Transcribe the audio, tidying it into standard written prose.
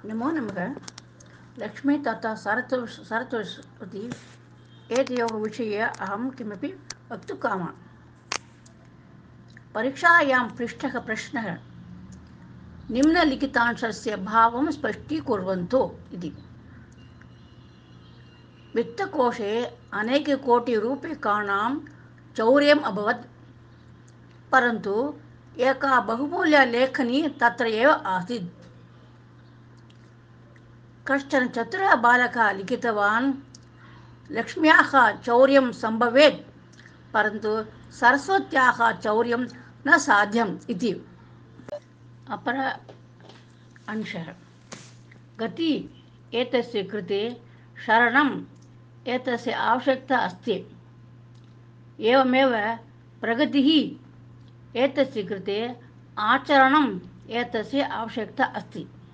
नमो नमः। लक्ष्मी तथा सरस्वती एतयोः विषये अहं किमपि वक्तुकामा। परीक्षायां पृष्टः प्रश्नः निम्नलिखितांशस्य भावं स्पष्टीकुर्वन्तु इति। वित्तकोशे अनेककोटिरूप्यकाणां चौर्यम् अभवत्, परन्तु एका बहुमूल्यलेखनी तत्र एव आसीत्। कश्चन चतुरः बालकः लिखितवान्, लक्ष्म्याः चौर्यं सम्भवेत्, परन्तु सरस्वत्याः चौर्यं न साध्यम् इति। अपर अंशः। गति एतस्य कृते शरणम् एतस्य आवश्यकता अस्ति। एवमेव प्रगतिः एतस्य कृते आचरणम् एतस्य आवश्यकता अस्ति।